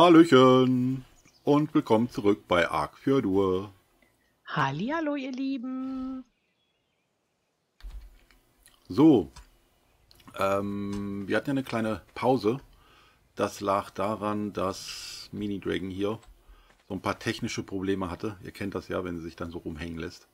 Hallöchen und willkommen zurück bei Ark Fjordur. Hallihallo, ihr Lieben. So, wir hatten ja eine kleine Pause. Das lag daran, dass Mini Dragon hier so ein paar technische Probleme hatte. Ihr kennt das ja, wenn sie sich dann so rumhängen lässt.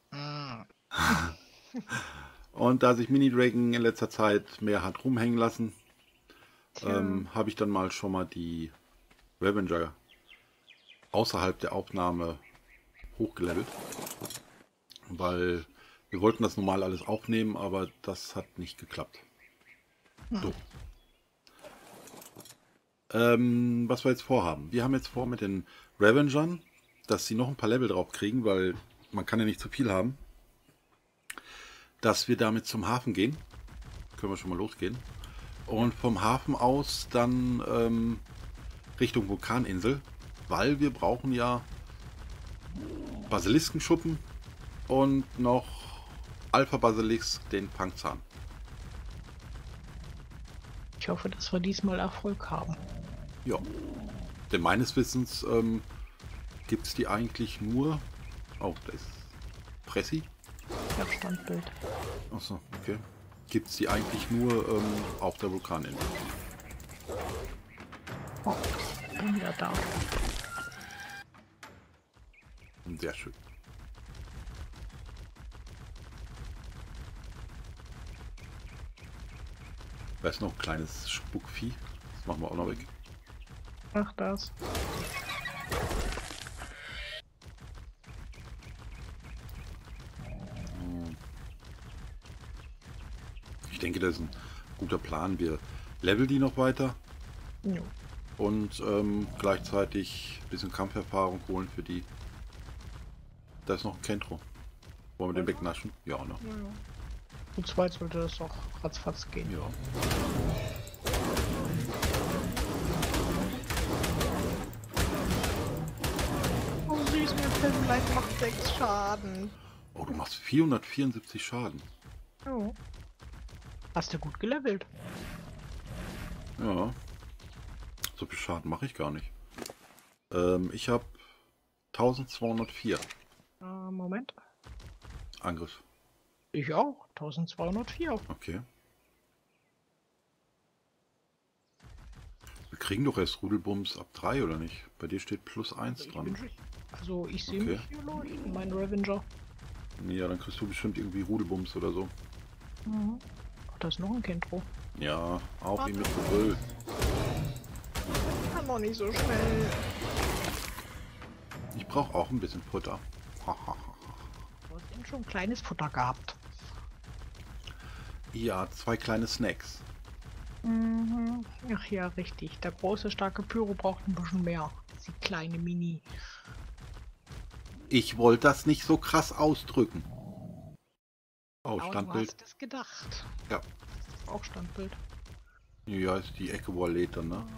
Und da sich Mini Dragon in letzter Zeit mehr hat rumhängen lassen, habe ich dann mal schon mal die Revenger außerhalb der Aufnahme hochgelevelt, weil wir wollten das normal alles aufnehmen, aber das hat nicht geklappt. So. Was wir jetzt vorhaben. Wir haben jetzt vor mit den Revengern, dass sie noch ein paar Level drauf kriegen, weil man kann ja nicht zu viel haben. Dass wir damit zum Hafen gehen. Können wir schon mal losgehen. Und vom Hafen aus dann Richtung Vulkaninsel, weil wir brauchen ja Basiliskenschuppen und noch Alpha Basilisk, den Fangzahn. Ich hoffe, dass wir diesmal Erfolg haben. Ja, denn meines Wissens gibt es die eigentlich nur... Oh, da ist Pressi. Ja, Standbild. Achso, okay. Gibt es die eigentlich nur auf der Vulkaninsel. Oh, bin wieder da. Sehr schön. Da ist noch ein kleines Spuckvieh. Das machen wir auch noch weg. Ach, das. Ich denke, das ist ein guter Plan. Wir leveln die noch weiter Jo. und gleichzeitig ein bisschen Kampferfahrung holen für die. Da ist noch ein Kentro. Wollen wir den wegnaschen? Ja, ne? Ja. Zu zweit sollte das auch ratzfatz gehen. Ja. Oh süß, mein Filmlein macht 6 Schaden. Oh, du machst 474 Schaden. Oh. Hast du gut gelevelt? Ja. So viel Schaden mache ich gar nicht. Ich habe 1204 Moment. Angriff. Ich auch. 1204. Okay. Wir kriegen doch erst Rudelbums ab 3 oder nicht? Bei dir steht +1 dran. Also ich sehe Okay. mich hier leuchten, mein Revenger. Ja, dann kriegst du bestimmt irgendwie Rudelbums oder so. Mhm. Ach, da ist noch ein Kentro. Ja, auf ihn mit Gebrüll. Kann doch nicht so schnell. Ich brauche auch ein bisschen Futter. Du hast eben schon kleines Futter gehabt. Ja, 2 kleine Snacks. Mhm. Ach ja, richtig. Der große, starke Pyro braucht ein bisschen mehr. Die kleine Mini. Ich wollte das nicht so krass ausdrücken. Oh, Aber du Standbild. hast es gedacht. Ja. Auch Standbild. Ja, ist die Ecke, wo er lädt dann, ne?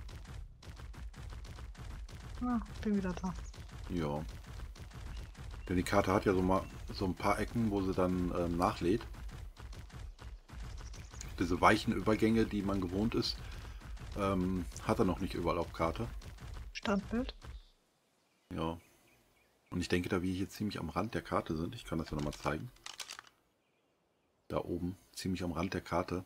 Ja, bin wieder da. Ja. Denn die Karte hat ja so ein paar Ecken, wo sie dann nachlädt. Diese weichen Übergänge, die man gewohnt ist, hat er noch nicht überall auf Karte. Standbild. Ja. Und ich denke, da wir hier ziemlich am Rand der Karte sind, ich kann das ja nochmal zeigen. Da oben, ziemlich am Rand der Karte,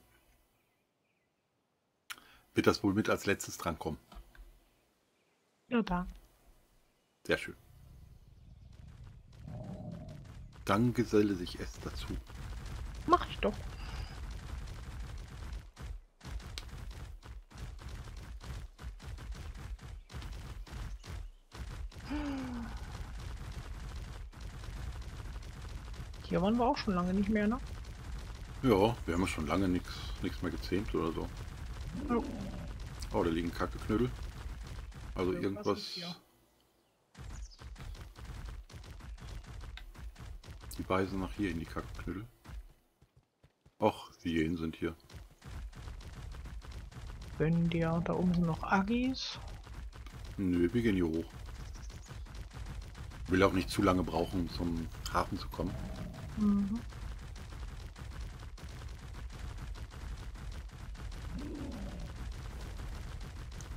wird das wohl mit als letztes drankommen. Ja, da. Sehr schön. Dann geselle sich es dazu. Mach ich doch. Hier waren wir auch schon lange nicht mehr, ne? Ja, wir haben ja schon lange nichts mehr gezähmt oder so. Oh. Oh, da liegen Kackeknödel. Also Irgendwas ist irgendwas. hier. Die weisen nach hier in die Kackeknödel. Och, die Hyänen sind hier. Wenn dir da oben sind noch Agis. Nö, wir gehen hier hoch. Will auch nicht zu lange brauchen, um zum Hafen zu kommen. Mhm.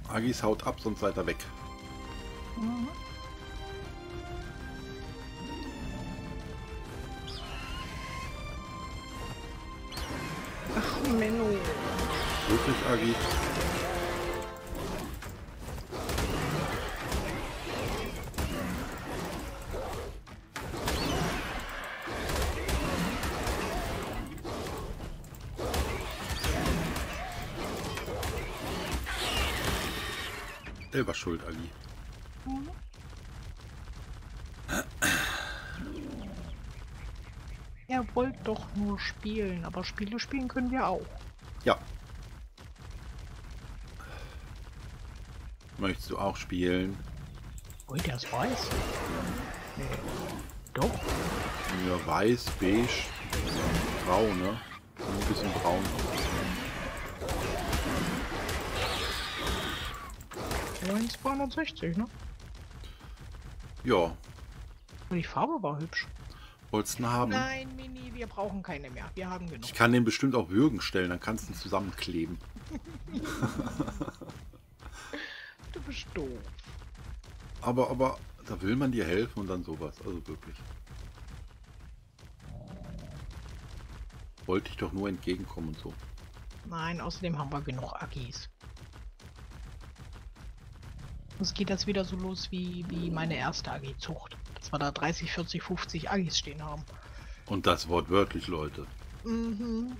Agis haut ab, sonst seid ihr weg. Mhm. Ach, Menno. Wirklich, Agi? Selber schuld, Agi. Mhm. Ihr wollt doch nur spielen, aber Spiele spielen können wir auch. Ja. Möchtest du auch spielen? Ui, der ist weiß. Nee. Doch. Ja, weiß, beige, grau, ne? Ein bisschen braun. 260, ne? Ja. Und die Farbe war hübsch. Wolltest du ihn haben? Nein, Mini, wir brauchen keine mehr. Wir haben genug. Ich kann den bestimmt auf Würgen stellen, dann kannst du ihn zusammenkleben. Du bist doof. Aber da will man dir helfen und dann sowas. Also wirklich. Wollte ich doch nur entgegenkommen und so. Nein, außerdem haben wir genug Agis. Es geht jetzt wieder so los wie meine erste Agi-Zucht. Dass wir da 30, 40, 50 Agis stehen haben. Und das wortwörtlich, Leute. Mhm.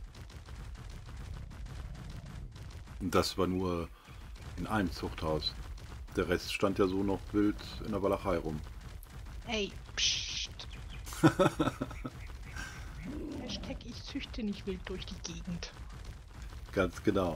Und das war nur in einem Zuchthaus. Der Rest stand ja so noch wild in der Walachei rum. Ey, psst. Hashtag ich züchte nicht wild durch die Gegend. Ganz genau.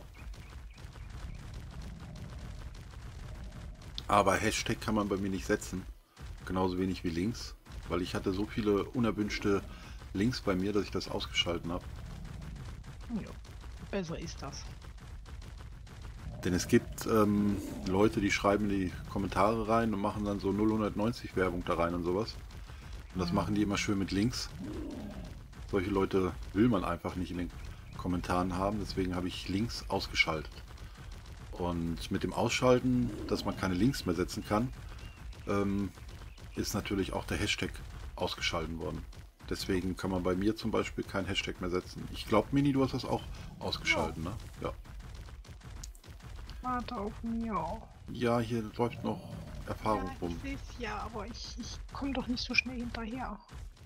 Aber Hashtag kann man bei mir nicht setzen. Genauso wenig wie Links. Weil ich hatte so viele unerwünschte Links bei mir, dass ich das ausgeschalten habe. Ja, besser ist das. Denn es gibt Leute, die schreiben die Kommentare rein und machen dann so 090 Werbung da rein und sowas. Und das machen die immer schön mit Links. Solche Leute will man einfach nicht in den Kommentaren haben, deswegen habe ich Links ausgeschaltet. Und mit dem Ausschalten, dass man keine Links mehr setzen kann, ist natürlich auch der Hashtag ausgeschalten worden. Deswegen kann man bei mir zum Beispiel kein Hashtag mehr setzen. Ich glaube, Mini, du hast das auch ausgeschalten, ne? Ja. Warte auf mir. Ja, hier läuft noch Erfahrung Ja, rum. ich sehe es ja, aber ich komme doch nicht so schnell hinterher.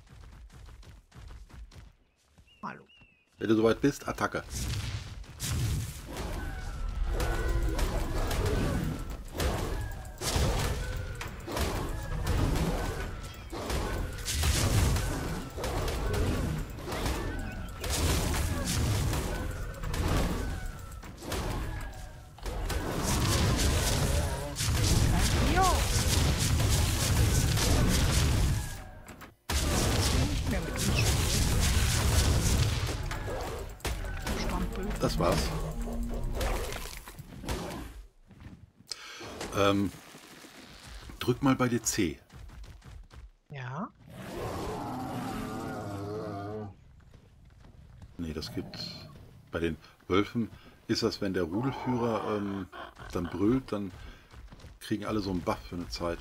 Hallo. Wenn du soweit bist, Attacke. Jo. Nicht mehr mit uns spielen. Stampel. Das war's. Drück mal bei dir C. Ja. Nee, das gibt bei den Wölfen ist das, wenn der Rudelführer dann brüllt, dann kriegen alle so einen Buff für eine Zeit.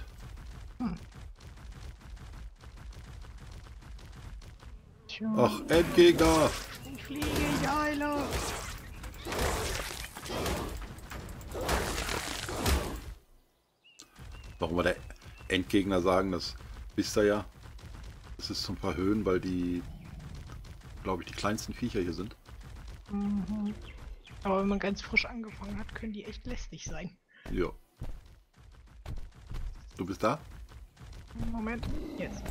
Tja. Ach, Endgegner! Ich fliege, ich eile. Warum wir der Endgegner sagen, das wisst ihr ja. Das ist zum Verhöhnen, weil die, glaube ich, die kleinsten Viecher hier sind. Mhm. Aber wenn man ganz frisch angefangen hat, können die echt lästig sein. Ja. Du bist da? Moment, jetzt.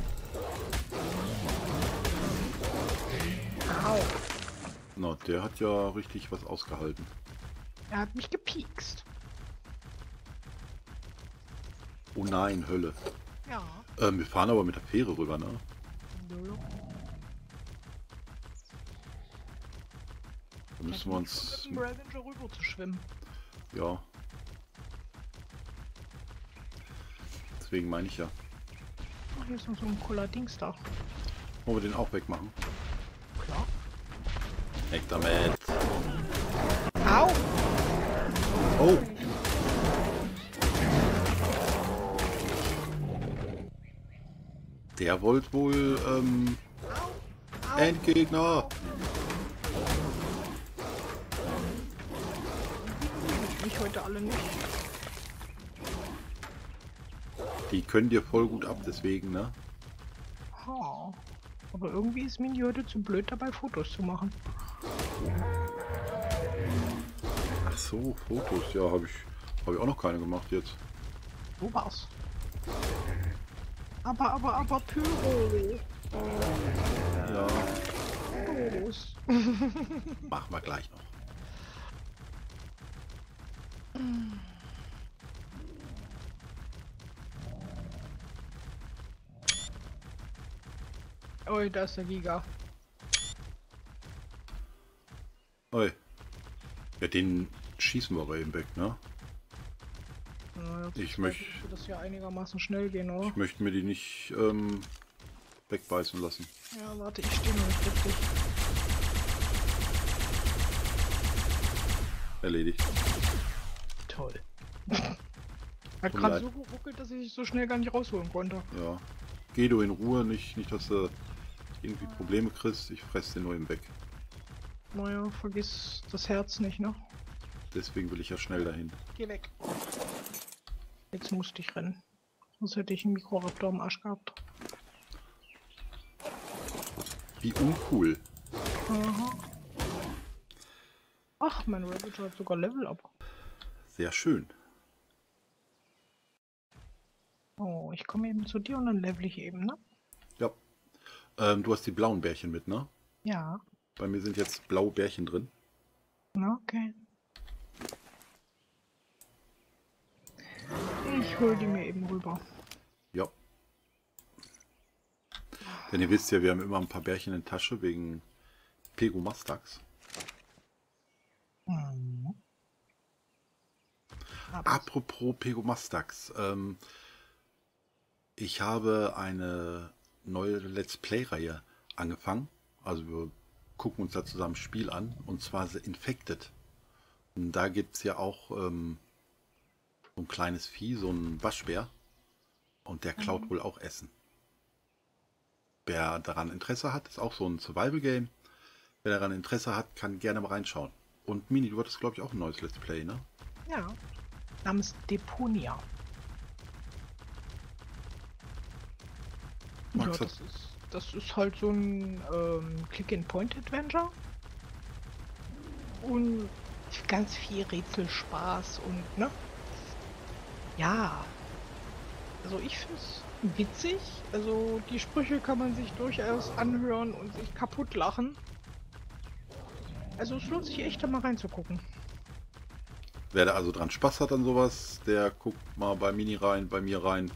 Au. Na, der hat ja richtig was ausgehalten. Er hat mich gepiekst. Oh nein, Hölle. Ja. Wir fahren aber mit der Fähre rüber, ne? Lolo. Da müssen wir uns... Mit dem Ravager rüber zu schwimmen. Ja. Deswegen meine ich ja. Ach, hier ist noch so ein cooler Dings da. Wollen wir den auch wegmachen? Klar. Weg damit. Au! Oh! Der wollte wohl Endgegner. Mich heute alle nicht. Die können dir voll gut ab, deswegen, ne? Oh. Aber irgendwie ist Mini heute zu blöd dabei, Fotos zu machen. Ach so, Fotos. Ja, habe ich auch noch keine gemacht jetzt. So war's. Aber Pyro. Ja, Los. machen wir gleich noch. Oh, da ist der Giga. Oi. Ja, den schießen wir aber eben weg, ne? Na, jetzt Ich möchte wird das ja einigermaßen schnell gehen, oder? ich möchte mir die nicht wegbeißen lassen. Ja, warte, ich stehe noch nicht richtig. Erledigt. Toll. Hat Tut mir gerade leid. so geruckelt, dass ich so schnell gar nicht rausholen konnte. Ja. Geh du in Ruhe, nicht, dass du irgendwie Probleme kriegst. Ich fresse den nur eben weg. Naja, vergiss das Herz nicht, ne? Deswegen will ich ja schnell dahin. Geh weg. Jetzt musste ich rennen. Sonst hätte ich einen Mikroraptor am Arsch gehabt. Wie uncool. Aha. Ach, mein Ravager hat sogar Level up. Sehr schön. Oh, ich komme eben zu dir und dann level ich eben, ne? Ja. Du hast die blauen Bärchen mit, ne? Ja. Bei mir sind jetzt blaue Bärchen drin. Na, okay. Ich hol die mir eben rüber. Ja. Denn ihr wisst ja, wir haben immer ein paar Bärchen in der Tasche wegen Pegomastax. Mhm. Apropos Pegomastax. Ich habe eine neue Let's Play-Reihe angefangen. Also wir gucken uns da zusammen ein Spiel an. Und zwar The Infected. Und da gibt es ja auch so ein kleines Vieh, so ein Waschbär. Und der klaut wohl auch Essen. Wer daran Interesse hat, ist auch so ein Survival-Game. Wer daran Interesse hat, kann gerne mal reinschauen. Und Mini, du hattest, glaube ich, auch ein neues Let's Play, ne? Ja. Namens Deponia. Ja, Max hat- das ist halt so ein Click-and-Point-Adventure. Und ganz viel Rätselspaß und, ne? Ja. Also ich finde es witzig. Also die Sprüche kann man sich durchaus anhören und sich kaputt lachen. Also es lohnt sich echt da mal reinzugucken. Wer da also dran Spaß hat an sowas, der guckt mal bei Mini rein, bei mir rein.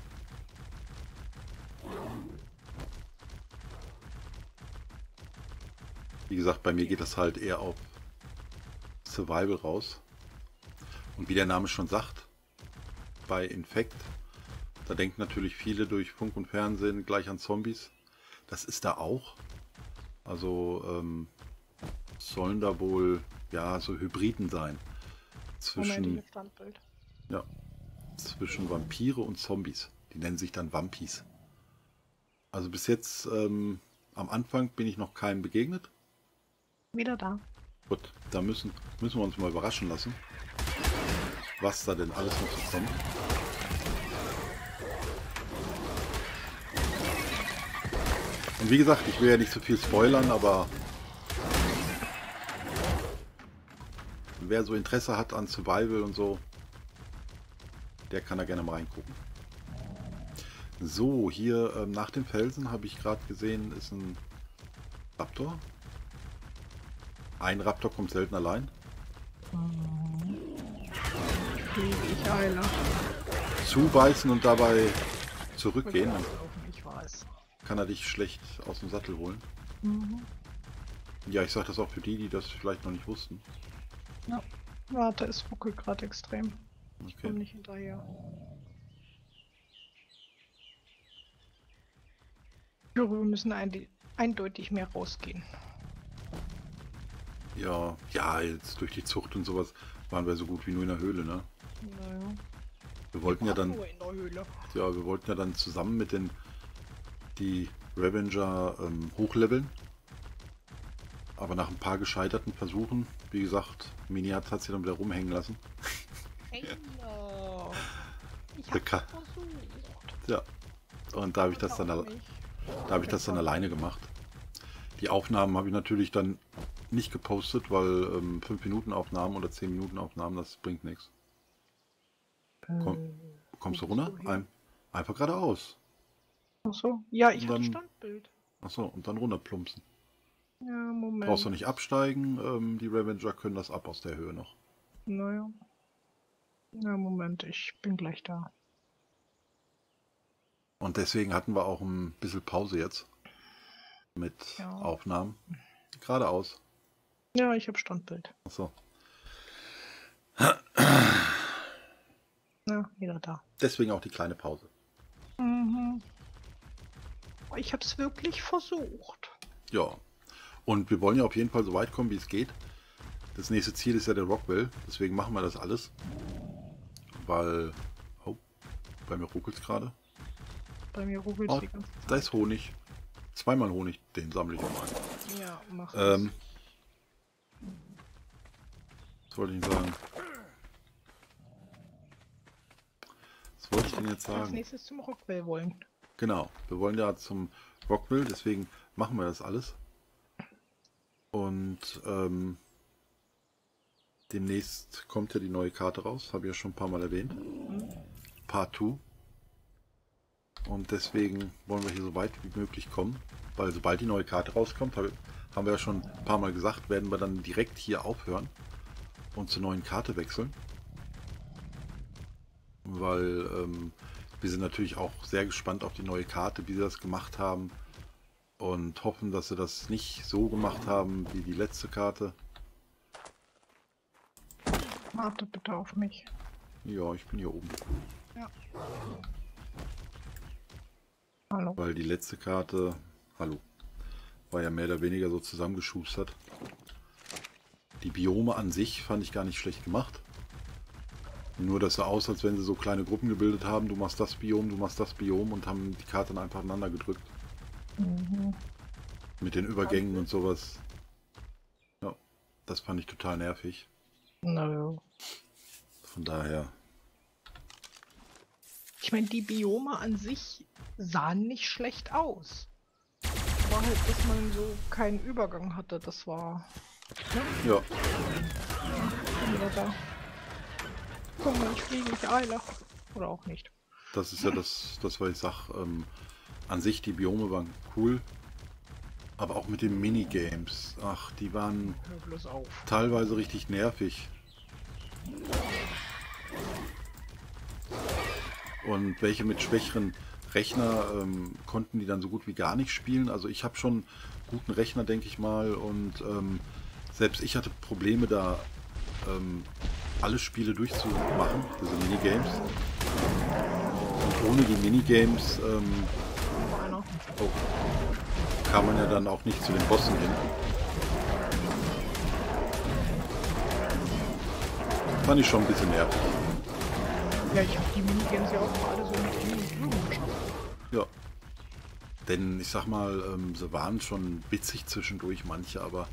Wie gesagt, bei mir geht das halt eher auf Survival raus. Und wie der Name schon sagt, bei Infect, da denken natürlich viele durch Funk und Fernsehen gleich an Zombies. Das ist da auch. Also sollen da wohl ja so Hybriden sein. Moment, Zwischen, hier Standbild. ja, zwischen Vampire und Zombies. Die nennen sich dann Vampis. Also bis jetzt am Anfang bin ich noch keinem begegnet. Wieder da. Gut, da müssen wir uns mal überraschen lassen, was da denn alles noch so kommt. Und wie gesagt, ich will ja nicht so viel spoilern, aber wer so Interesse hat an Survival und so, der kann da gerne mal reingucken. So, hier nach dem Felsen habe ich gerade gesehen, ist ein Raptor. Ein Raptor kommt selten allein. Ich eile. Zubeißen und dabei zurückgehen, dann Ich weiß. kann er dich schlecht aus dem Sattel holen. Mhm. Ja, ich sage das auch für die, die das vielleicht noch nicht wussten. Ja. Warte, es ruckelt gerade extrem. Ich komme Okay. nicht hinterher. Ich glaube, wir müssen eindeutig mehr rausgehen. Ja, ja, jetzt durch die Zucht und sowas waren wir so gut wie nur in der Höhle, ne? Naja. Wir wollten ja dann, Nur in der Höhle. ja, wir wollten ja dann zusammen mit den die Revenger hochleveln. Aber nach ein paar gescheiterten Versuchen, wie gesagt, Mini hat sie dann wieder rumhängen lassen. Hello. Ich Der hab's Ka- versucht. Ja, und da habe ich das dann, Auch nicht. alleine gemacht. Die Aufnahmen habe ich natürlich dann nicht gepostet, weil 5 Minuten Aufnahmen oder 10 Minuten Aufnahmen, das bringt nichts. Kommst du wo bist runter? du hin? Einfach geradeaus. Achso. Ja, ich Und hatte dann, Standbild. achso, und dann runterplumpsen. Ja, Moment. Brauchst du nicht absteigen, die Revenger können das ab aus der Höhe noch. Naja. Ja, Moment, ich bin gleich da. Und deswegen hatten wir auch ein bisschen Pause jetzt mit Ja. Aufnahmen. Geradeaus. Ja, ich habe Standbild. Achso. Ja, wieder da. Deswegen auch die kleine Pause. Mhm. Ich habe es wirklich versucht. Ja. Und wir wollen ja auf jeden Fall so weit kommen, wie es geht. Das nächste Ziel ist ja der Rockwell. Deswegen machen wir das alles. Weil... Oh, bei mir ruckelt es gerade. Bei mir ruckelt Oh, die ganze Zeit. da ist Honig. Zweimal Honig. Den sammle ich auch mal. Ja, mach das. Was wollte ich denn sagen? Was wollte ich denn jetzt Als sagen? nächstes zum Rockwell wollen. Genau, wir wollen ja zum Rockwell, deswegen machen wir das alles. Und demnächst kommt ja die neue Karte raus, habe ich ja schon ein paar Mal erwähnt. Part 2. Und deswegen wollen wir hier so weit wie möglich kommen, weil sobald die neue Karte rauskommt, haben wir ja schon ein paar Mal gesagt, werden wir dann direkt hier aufhören und zur neuen Karte wechseln. Weil wir sind natürlich auch sehr gespannt auf die neue Karte, wie sie das gemacht haben. Und hoffen, dass sie das nicht so gemacht haben wie die letzte Karte. Warte bitte auf mich. Ja, ich bin hier oben. Ja. Hallo. Weil die letzte Karte, hallo, war ja mehr oder weniger so zusammengeschustert. Die Biome an sich fand ich gar nicht schlecht gemacht. Nur das sah aus, als wenn sie so kleine Gruppen gebildet haben. Du machst das Biom, du machst das Biom und haben die Karte dann einfach aneinander gedrückt. Mhm. Mit den Übergängen und sowas. Ja, das fand ich total nervig. Naja. Von daher. Ich meine, die Biome an sich sahen nicht schlecht aus. War halt, dass man so keinen Übergang hatte. Das war. Ne? Ja, Bin wieder da. Komm mal, ich fliege, ich eile. Oder auch nicht. das ist ja das was ich sag. An sich, die Biome waren cool. Aber auch mit den Minigames. Ach, die waren Hör bloß auf. teilweise richtig nervig. Und welche mit schwächeren Rechner konnten die dann so gut wie gar nicht spielen. Also ich habe schon guten Rechner, denke ich mal. Und selbst ich hatte Probleme da alle Spiele durchzumachen, diese Minigames. Und ohne die Minigames Einer. oh, kam man ja dann auch nicht zu den Bossen hin. Fand ich schon ein bisschen nervig. Ja, ich habe die Minigames ja auch gerade so mit Übung geschafft. Ja. Denn ich sag mal, sie waren schon witzig zwischendurch, manche, aber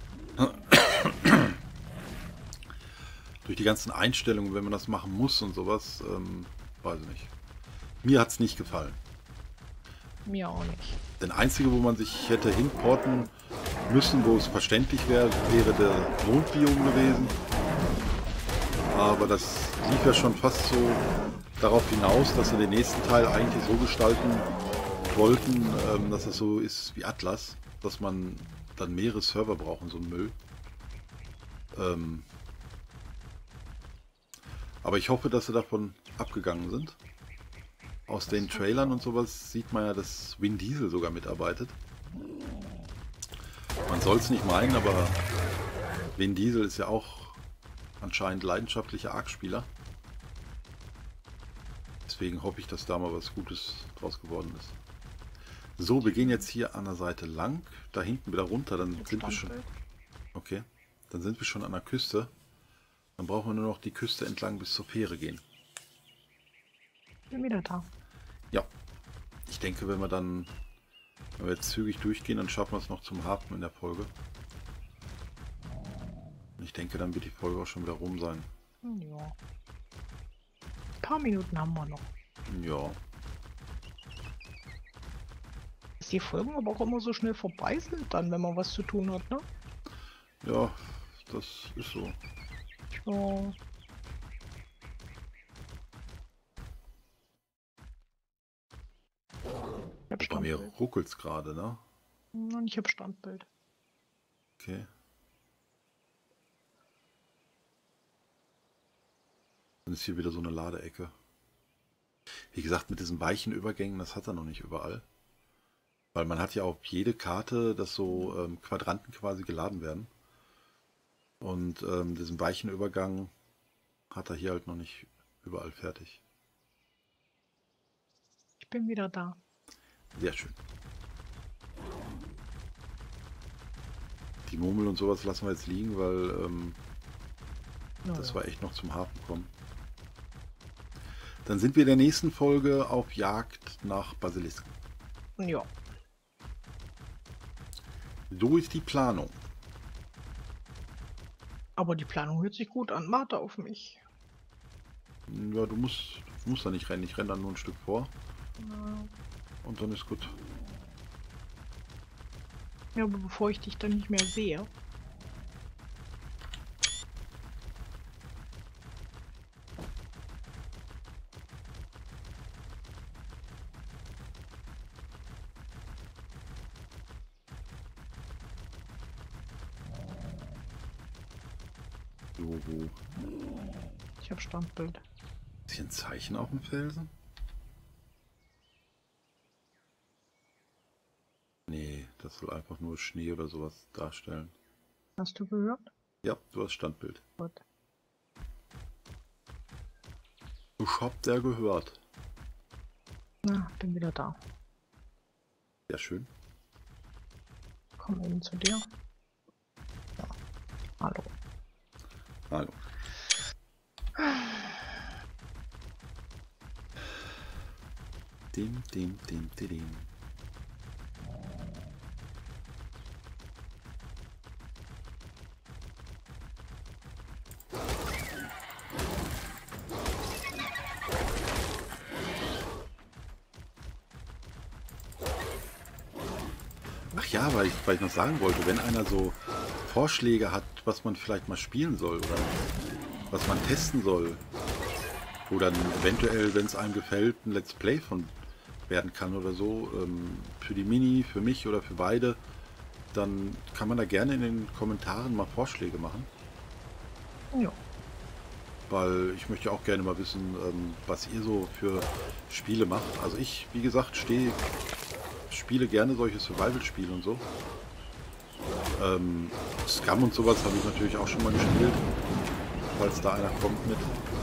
durch die ganzen Einstellungen, wenn man das machen muss und sowas, weiß ich nicht. Mir hat es nicht gefallen. Mir auch nicht. Der einzige, wo man sich hätte hinporten müssen, wo es verständlich wäre, wäre der Mondbiom gewesen. Aber das lief ja schon fast so darauf hinaus, dass sie den nächsten Teil eigentlich so gestalten wollten, dass es so ist wie Atlas, dass man dann mehrere Server brauchen, so ein Müll. Aber ich hoffe, dass sie davon abgegangen sind. Aus den Trailern und sowas sieht man ja, dass Vin Diesel sogar mitarbeitet. Man soll es nicht meinen, aber Vin Diesel ist ja auch anscheinend leidenschaftlicher Arc-Spieler. Deswegen hoffe ich, dass da mal was Gutes draus geworden ist. So, wir gehen jetzt hier an der Seite lang, da hinten wieder runter, dann sind wir schon. Okay, dann sind wir schon an der Küste. Dann brauchen wir nur noch die Küste entlang bis zur Fähre gehen. Bin wieder da. Ja, ich denke, wenn wir dann Wenn wir jetzt zügig durchgehen, dann schaffen wir es noch zum Hafen in der Folge. Ich denke, dann wird die Folge auch schon wieder rum sein. Ja. Ein paar Minuten haben wir noch. Ja. Dass die Folgen aber auch immer so schnell vorbei sind dann, wenn man was zu tun hat, ne? Ja, das ist so. Ja. Ich hab Bei mir Standbild. ruckelt es gerade, ne? Und ich hab Standbild. Okay. Dann ist hier wieder so eine Ladeecke. Wie gesagt, mit diesen weichen Übergängen, das hat er noch nicht überall. Weil man hat ja auf jede Karte, dass so Quadranten quasi geladen werden. Und diesen weichen Übergang hat er hier halt noch nicht überall fertig. Ich bin wieder da. Sehr schön. Die Murmel und sowas lassen wir jetzt liegen, weil das war echt noch zum Hafen kommen. Dann sind wir in der nächsten Folge auf Jagd nach Basilisken. Ja. So ist die Planung. Aber die Planung hört sich gut an. Warte auf mich. Ja, du musst da nicht rennen. Ich renne dann nur ein Stück vor. Ja. Und dann ist gut. Ja, aber bevor ich dich dann nicht mehr sehe. Joho. Ich habe Standbild. Ist hier ein Zeichen auf dem Felsen? Nee, das soll einfach nur Schnee oder sowas darstellen. Hast du gehört? Ja, du hast Standbild. Gut. Ich hab der gehört. Na, bin wieder da. Sehr schön. Komm eben zu dir. Ja. Hallo. Hallo. Dim. Ach ja, weil ich noch sagen wollte, wenn einer so Vorschläge hat, was man vielleicht mal spielen soll oder was man testen soll, wo dann eventuell, wenn es einem gefällt, ein Let's Play von werden kann oder so, für die Mini, für mich oder für beide, dann kann man da gerne in den Kommentaren mal Vorschläge machen. Ja. Weil ich möchte auch gerne mal wissen, was ihr so für Spiele macht. Also ich, wie gesagt, spiele gerne solche Survival-Spiele und so. Scum und sowas habe ich natürlich auch schon mal gespielt, falls da einer kommt mit.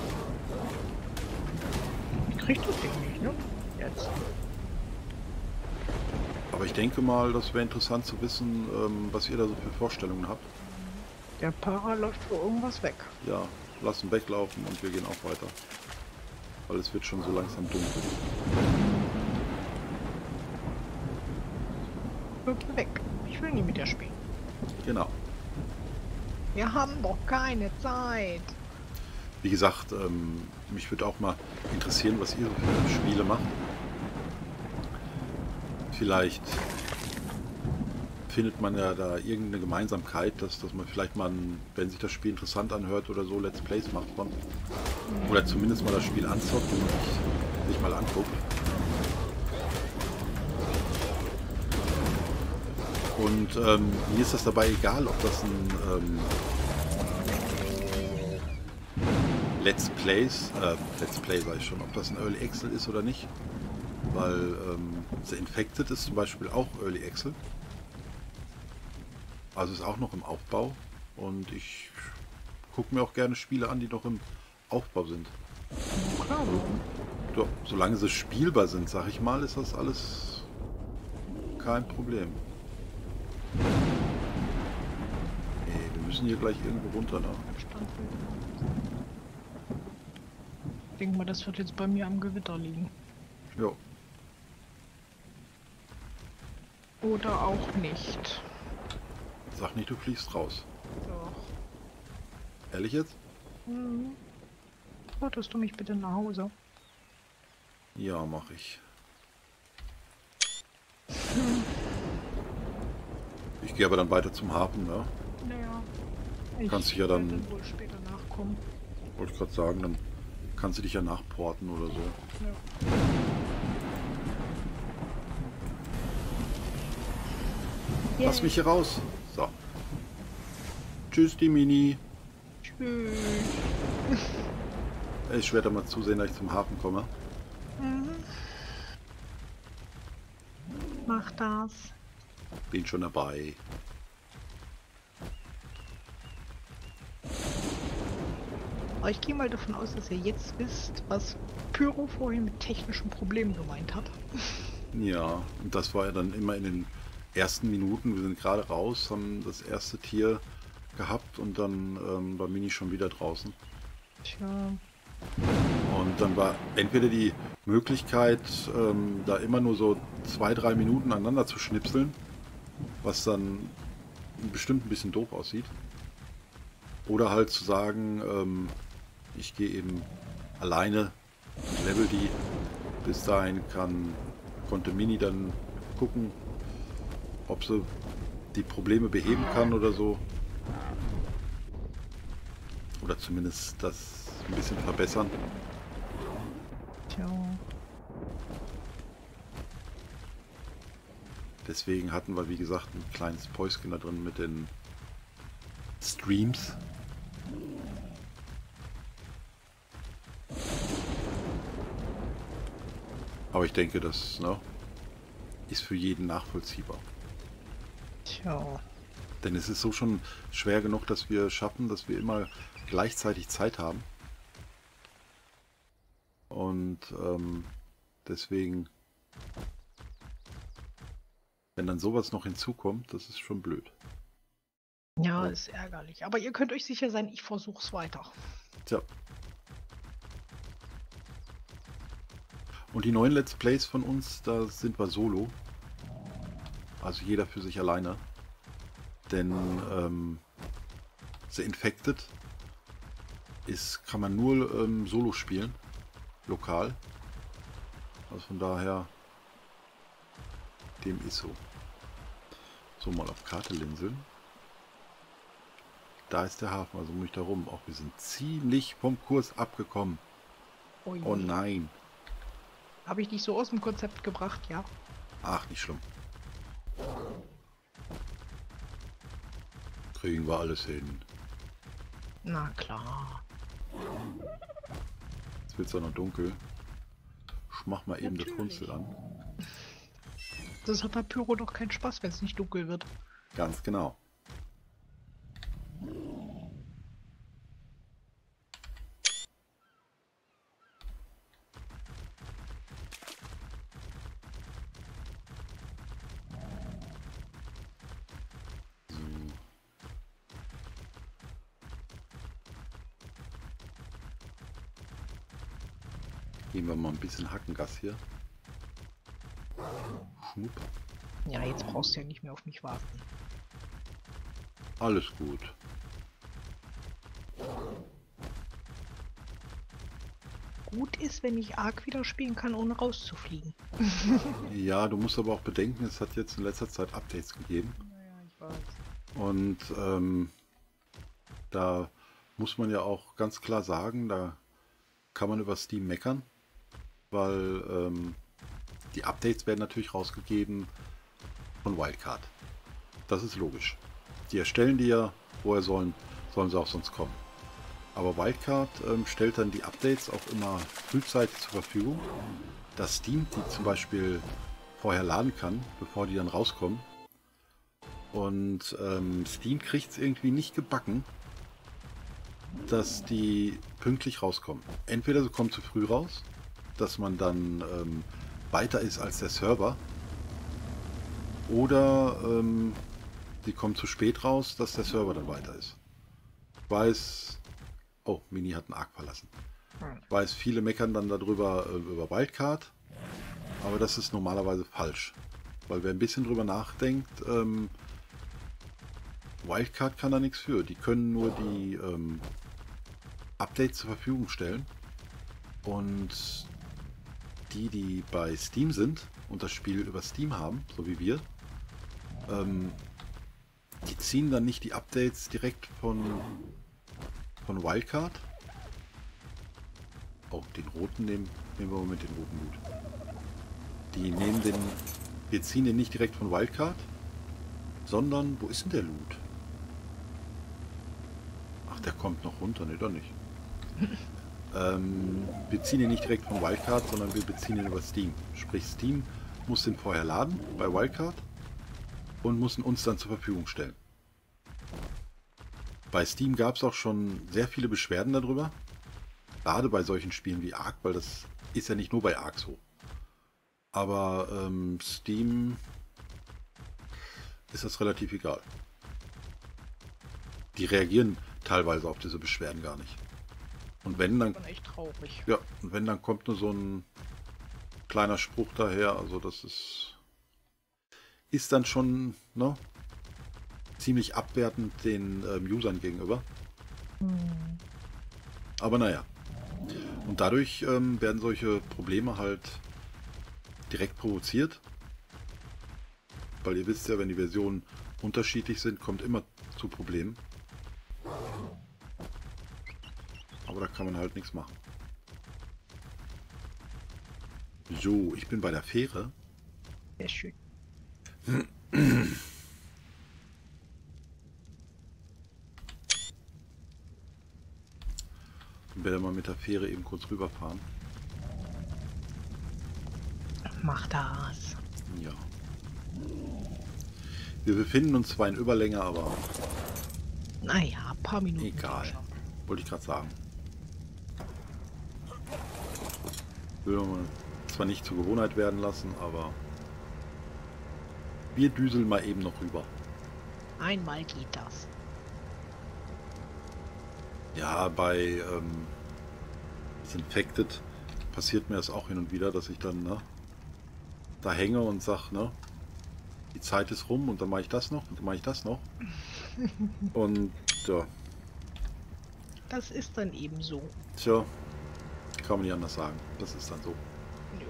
Ich krieg das Ding nicht, ne? Jetzt. Aber ich denke mal, das wäre interessant zu wissen, was ihr da so für Vorstellungen habt. Der Para läuft für irgendwas weg. Ja, lassen weglaufen und wir gehen auch weiter. Weil es wird schon so langsam dunkel. Geh weg. Ich will nie mit dir spielen. Genau. Wir haben doch keine Zeit. Wie gesagt, mich würde auch mal interessieren, was ihr so für Spiele macht. Vielleicht findet man ja da irgendeine Gemeinsamkeit, dass man vielleicht mal, wenn sich das Spiel interessant anhört oder so, Let's Plays macht von. Oder zumindest mal das Spiel anzockt und sich mal anguckt. Und mir ist das dabei egal, ob das ein Let's Play sage ich schon, ob das ein Early Access ist oder nicht. Weil The Infected ist zum Beispiel auch Early Access. Also ist auch noch im Aufbau. Und ich gucke mir auch gerne Spiele an, die noch im Aufbau sind. Klar. Ja, solange sie spielbar sind, sag ich mal, ist das alles kein Problem. Nee, wir müssen hier gleich irgendwo runter. Ne? Standbild. Ich denke mal, das wird jetzt bei mir am Gewitter liegen. Jo. Oder auch nicht. Sag nicht, du fliegst raus. Doch. Ehrlich jetzt? Hm. Wolltest du mich bitte nach Hause? Ja, mach ich. Ich gehe aber dann weiter zum Hafen, ne? Naja, ich Kannst dich ja werde dann, dann wohl später nachkommen. wollte ich gerade sagen, dann kannst du dich ja nachporten oder so. Ja. Lass mich hier raus. So. Tschüss, die Mini. Tschüss. Ich werde mal zusehen, dass ich zum Hafen komme. Mhm. Mach das. Bin schon dabei. Aber ich gehe mal davon aus, dass ihr jetzt wisst, was Pyro vorhin mit technischen Problemen gemeint hat. Ja, und das war ja dann immer in den ersten Minuten. Wir sind gerade raus, haben das erste Tier gehabt und dann war Mini schon wieder draußen. Tja. Und dann war entweder die Möglichkeit, da immer nur so 2, 3 Minuten aneinander zu schnipseln, was dann bestimmt ein bisschen doof aussieht. Oder halt zu sagen, ich gehe eben alleine und level die. Bis dahin konnte Mini dann gucken, ob sie die Probleme beheben kann oder so. Oder zumindest das ein bisschen verbessern. Tja. Deswegen hatten wir, wie gesagt, ein kleines Päuschen da drin mit den Streams. Aber ich denke, das ist für jeden nachvollziehbar. Tja. Denn es ist so schon schwer genug, dass wir schaffen, dass wir immer gleichzeitig Zeit haben. Und deswegen, wenn dann sowas noch hinzukommt, das ist schon blöd. Ja, ist ärgerlich. Aber ihr könnt euch sicher sein, ich versuch's weiter. Tja. Und die neuen Let's Plays von uns, da sind wir solo. Also jeder für sich alleine. Denn The Infected kann man nur solo spielen. Lokal. Also von daher, dem ist so. So, mal auf Karte linseln. Da ist der Hafen, also muss ich da rum. Auch wir sind ziemlich vom Kurs abgekommen. Ui. Oh nein. Habe ich dich so aus dem Konzept gebracht, ja? Ach, nicht schlimm. Kriegen wir alles hin. Na klar. Jetzt wird es auch noch dunkel. Ich mach mal eben das Natürlich. Funzel an. Das hat bei Pyro doch keinen Spaß, wenn es nicht dunkel wird. Ganz genau. So. Gehen wir mal ein bisschen Hackengas hier. Schnupp. Ja, jetzt brauchst du ja nicht mehr auf mich warten. Alles gut. Gut ist, wenn ich Ark wieder spielen kann, ohne rauszufliegen. Ja, du musst aber auch bedenken, es hat jetzt in letzter Zeit Updates gegeben. Naja, ich weiß. Und da muss man ja auch ganz klar sagen, da kann man über Steam meckern, weil die Updates werden natürlich rausgegeben von Wildcard. Das ist logisch. Die erstellen die ja, woher sollen sie auch sonst kommen. Aber Wildcard stellt dann die Updates auch immer frühzeitig zur Verfügung, dass Steam die zum Beispiel vorher laden kann, bevor die dann rauskommen. Und Steam kriegt es irgendwie nicht gebacken, dass die pünktlich rauskommen. Entweder sie kommen zu früh raus, dass man dann weiter ist als der Server, oder die kommen zu spät raus, dass der Server dann weiter ist. Ich weiß, oh, Mini hat einen Ark verlassen. Ich weiß, viele meckern dann darüber über Wildcard, aber das ist normalerweise falsch. Weil wer ein bisschen drüber nachdenkt, Wildcard kann da nichts für. Die können nur die Updates zur Verfügung stellen. Und die bei Steam sind und das Spiel über Steam haben, so wie wir, die ziehen dann nicht die Updates direkt von Wildcard. Oh, den roten nehmen wir mal mit den roten Loot. Wir ziehen den nicht direkt von Wildcard, sondern, wo ist denn der Loot? Ach, der kommt noch runter, ne, doch nicht. Wir ziehen ihn nicht direkt von Wildcard, sondern wir beziehen ihn über Steam. Sprich, Steam muss den vorher laden bei Wildcard und muss ihn uns dann zur Verfügung stellen. Bei Steam gab es auch schon sehr viele Beschwerden darüber. Gerade bei solchen Spielen wie Ark, weil das ist ja nicht nur bei Ark so. Aber Steam ist das relativ egal. Die reagieren teilweise auf diese Beschwerden gar nicht. Und wenn dann... Das ist echt traurig. Ja, und wenn dann kommt nur so ein kleiner Spruch daher, also das ist dann schon, ne, ziemlich abwertend den Usern gegenüber. Aber naja. Und dadurch werden solche Probleme halt direkt provoziert. Weil ihr wisst ja, wenn die Versionen unterschiedlich sind, kommt immer zu Problemen. Aber da kann man halt nichts machen. So, ich bin bei der Fähre. Sehr schön. Ich werde mal mit der Fähre eben kurz rüberfahren. Mach das. Ja. Wir befinden uns zwar in Überlänge, aber Naja, ein paar Minuten. egal. Wollte ich gerade sagen. Will man zwar nicht zur Gewohnheit werden lassen, aber wir düseln mal eben noch rüber. Einmal geht das. Ja, bei Infected passiert mir das auch hin und wieder, dass ich dann da hänge und sage, ne, die Zeit ist rum und dann mache ich das noch und dann mache ich das noch. Und ja. Das ist dann eben so. Tja, kann man nicht anders sagen. Das ist dann so. Jo.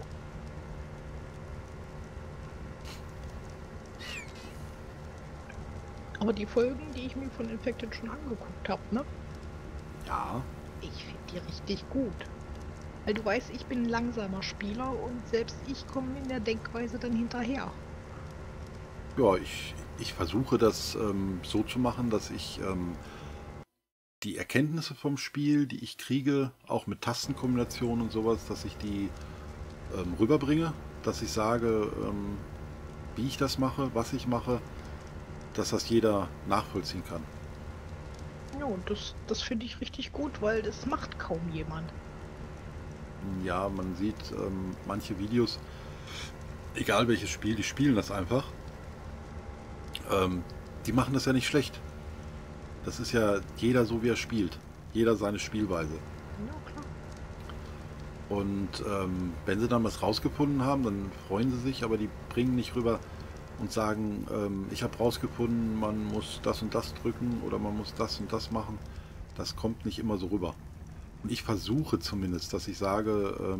Aber die Folgen, die ich mir von Infected schon angeguckt habe, ne? Ja. Ich finde die richtig gut. Weil du weißt, ich bin ein langsamer Spieler und selbst ich komme in der Denkweise dann hinterher. Ja, ich versuche das so zu machen, dass ich die Erkenntnisse vom Spiel, die ich kriege, auch mit Tastenkombinationen und sowas, dass ich die rüberbringe, dass ich sage, wie ich das mache, was ich mache, dass das jeder nachvollziehen kann. Ja, und das finde ich richtig gut, weil das macht kaum jemand. Ja, man sieht manche Videos, egal welches Spiel, die spielen das einfach. Die machen das ja nicht schlecht. Das ist ja jeder so, wie er spielt. Jeder seine Spielweise. Ja, klar. Und wenn sie dann was rausgefunden haben, dann freuen sie sich, aber die bringen nicht rüber und sagen, ich habe rausgefunden, man muss das und das drücken oder man muss das und das machen. Das kommt nicht immer so rüber. Und ich versuche zumindest, dass ich sage,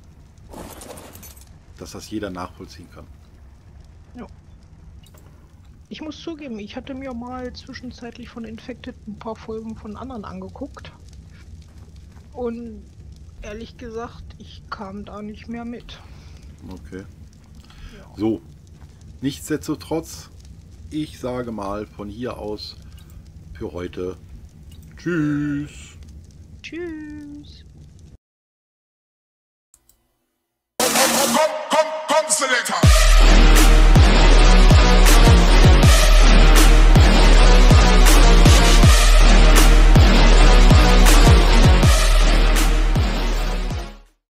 dass das jeder nachvollziehen kann. Ja. Ich muss zugeben, ich hatte mir mal zwischenzeitlich von Infected ein paar Folgen von anderen angeguckt. Und ehrlich gesagt, ich kam da nicht mehr mit. Okay. Ja. So, nichtsdestotrotz, ich sage mal von hier aus für heute tschüss. Tschüss. Come, selector.